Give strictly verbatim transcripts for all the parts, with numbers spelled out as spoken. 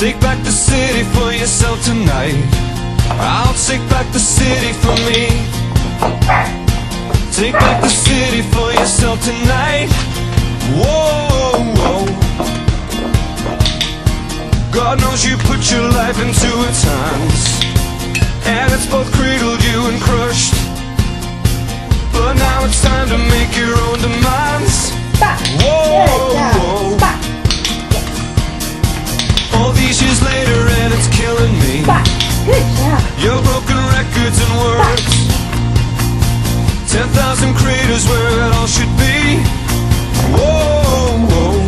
Take back the city for yourself tonight. I'll take back the city for me. Take back the city for yourself tonight. Whoa, whoa. God knows you put your life into its hands, and it's both cradled you and crushed. But now it's time to make your own demands. Whoa, whoa. All these years later and it's killing me. Your broken records and words. Ten thousand craters where it all should be. Whoa, whoa.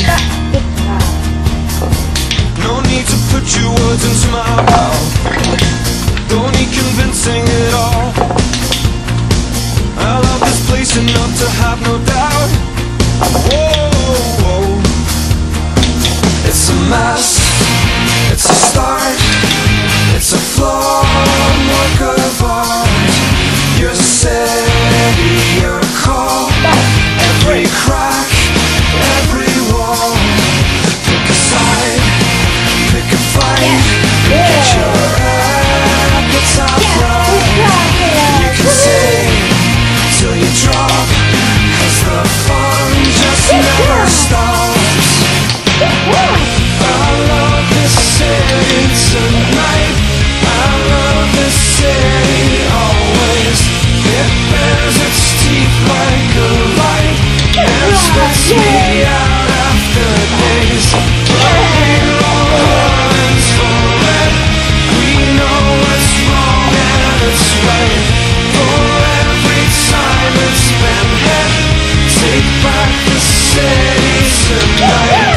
No need to put your words into my mouth. Don't need convincing at all. I love this place enough to have no doubt. Whoa, whoa. It's a mess. It's a start. It's a flawed work of art. Your city, your call. Every crack, every wall. Pick a side, pick a fight. Get your appetite right. You can sing till you drop, 'cause the fun just never stops. I love this city tonight. I love this city always. It bares its teeth like a light and spits me out after days. But we're all running for it. We know it's wrong and it's right. For every time it's been hit, take back the city tonight.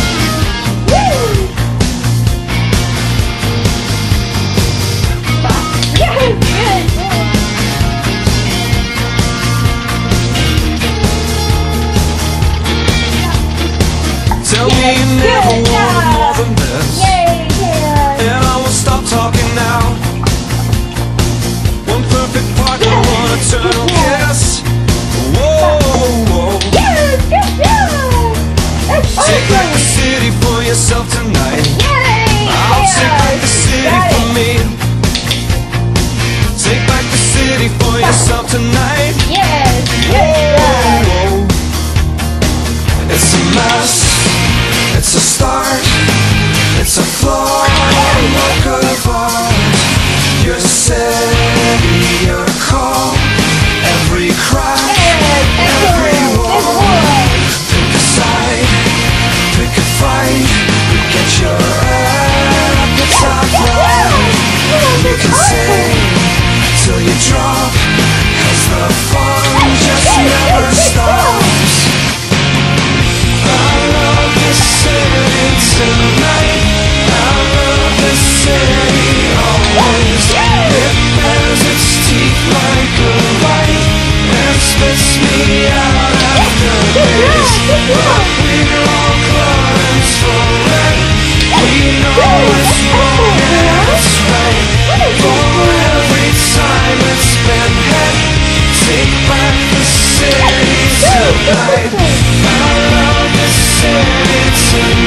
Tell me you never wanted more than this, and I will stop talking now. One perfect partner, one eternal kiss. Whoa, whoa. Take back the city for yourself tonight. I'll take back the city for me. Take back the city for yourself tonight. Whoa, whoa. It's a mess. It's a start, it's a flawed work of art. Your city, your call, every crack, every wall. Pick a side, pick a fight. Get your appetite right. You can sing till you drop, 'cause the fun just never stops. I love this city tonight. I love this city always. It bares its teeth like a light and spits me out after days. But we're all clients for it. We know it's wrong and it's right. For every time it's been hit, take back the city tonight. I love this city tonight.